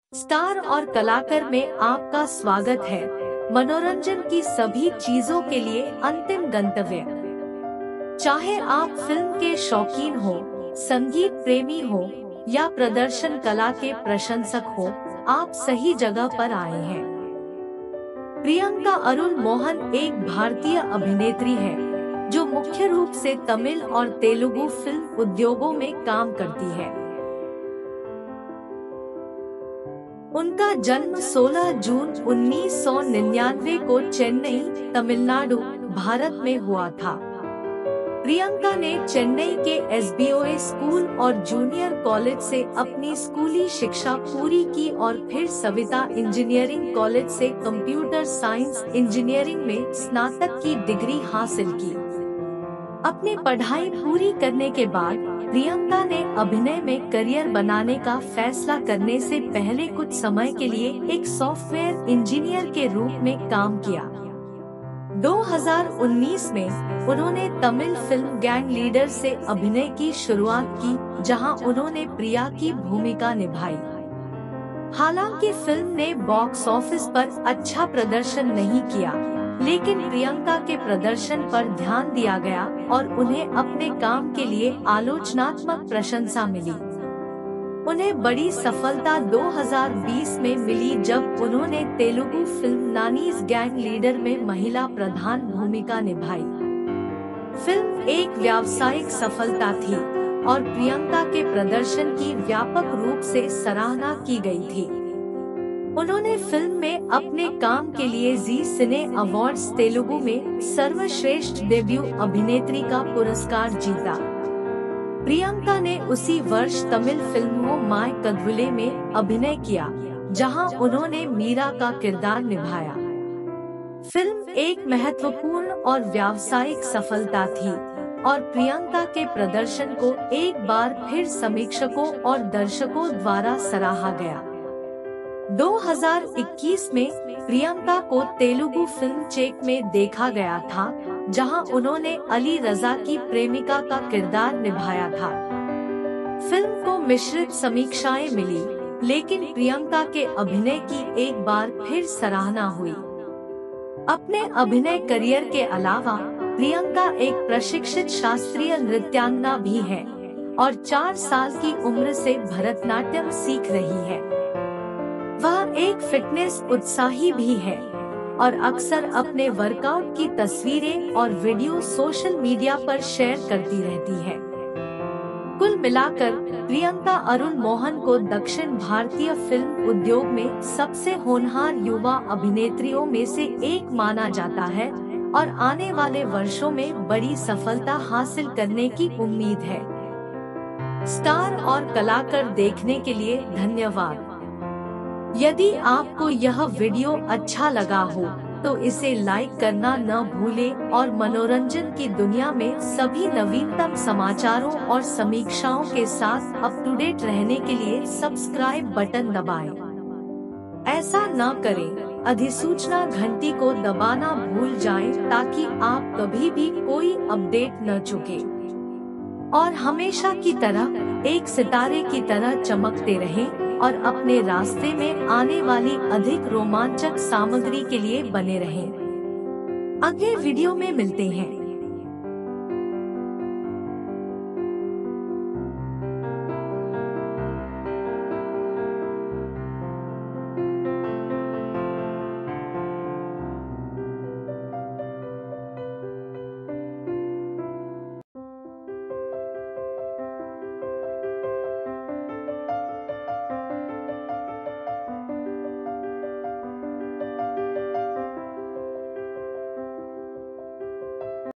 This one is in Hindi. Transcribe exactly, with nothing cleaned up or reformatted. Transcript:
स्टार और कलाकार में आपका स्वागत है। मनोरंजन की सभी चीजों के लिए अंतिम गंतव्य। चाहे आप फिल्म के शौकीन हो, संगीत प्रेमी हो या प्रदर्शन कला के प्रशंसक हो, आप सही जगह पर आए हैं। प्रियंका अरुण मोहन एक भारतीय अभिनेत्री है जो मुख्य रूप से तमिल और तेलुगु फिल्म उद्योगों में काम करती है। उनका जन्म सोलह जून उन्नीस सौ निन्यानवे को चेन्नई, तमिलनाडु, भारत में हुआ था। प्रियंका ने चेन्नई के S B O A school और जूनियर कॉलेज से अपनी स्कूली शिक्षा पूरी की और फिर सविता इंजीनियरिंग कॉलेज से कंप्यूटर साइंस इंजीनियरिंग में स्नातक की डिग्री हासिल की। अपनी पढ़ाई पूरी करने के बाद प्रियंका ने अभिनय में करियर बनाने का फैसला करने से पहले कुछ समय के लिए एक सॉफ्टवेयर इंजीनियर के रूप में काम किया। दो हज़ार उन्नीस में उन्होंने तमिल फिल्म गैंग लीडर से अभिनय की शुरुआत की, जहां उन्होंने प्रिया की भूमिका निभाई। हालांकि फिल्म ने बॉक्स ऑफिस पर अच्छा प्रदर्शन नहीं किया, लेकिन प्रियंका के प्रदर्शन पर ध्यान दिया गया और उन्हें अपने काम के लिए आलोचनात्मक प्रशंसा मिली। उन्हें बड़ी सफलता दो हज़ार बीस में मिली जब उन्होंने Telugu film Nani's gang leader में महिला प्रधान भूमिका निभाई। फिल्म एक व्यावसायिक सफलता थी और प्रियंका के प्रदर्शन की व्यापक रूप से सराहना की गई थी। उन्होंने फिल्म में अपने काम के लिए जी सिने अवार्ड्स तेलुगु में सर्वश्रेष्ठ डेब्यू अभिनेत्री का पुरस्कार जीता। प्रियंका ने उसी वर्ष तमिल फिल्मों माय कदवुले में अभिनय किया, जहां उन्होंने मीरा का किरदार निभाया। फिल्म एक महत्वपूर्ण और व्यावसायिक सफलता थी और प्रियंका के प्रदर्शन को एक बार फिर समीक्षकों और दर्शकों द्वारा सराहा गया। दो हज़ार इक्कीस में प्रियंका को तेलुगु फिल्म चेक में देखा गया था, जहां उन्होंने अली रजा की प्रेमिका का किरदार निभाया था। फिल्म को मिश्रित समीक्षाएं मिली, लेकिन प्रियंका के अभिनय की एक बार फिर सराहना हुई। अपने अभिनय करियर के अलावा प्रियंका एक प्रशिक्षित शास्त्रीय नृत्यांगना भी है और चार साल की उम्र से भरतनाट्यम सीख रही है। वह एक फिटनेस उत्साही भी है और अक्सर अपने वर्कआउट की तस्वीरें और वीडियो सोशल मीडिया पर शेयर करती रहती है। कुल मिलाकर प्रियंका अरुण मोहन को दक्षिण भारतीय फिल्म उद्योग में सबसे होनहार युवा अभिनेत्रियों में से एक माना जाता है और आने वाले वर्षों में बड़ी सफलता हासिल करने की उम्मीद है। स्टार और कलाकार देखने के लिए धन्यवाद। यदि आपको यह वीडियो अच्छा लगा हो तो इसे लाइक करना न भूलें और मनोरंजन की दुनिया में सभी नवीनतम समाचारों और समीक्षाओं के साथ अप टू डेट रहने के लिए सब्सक्राइब बटन दबाएं। ऐसा न करें, अधिसूचना घंटी को दबाना भूल जाएं ताकि आप कभी भी कोई अपडेट न चुके और हमेशा की तरह एक सितारे की तरह चमकते रहें और अपने रास्ते में आने वाली अधिक रोमांचक सामग्री के लिए बने रहें। अगले वीडियो में मिलते हैं।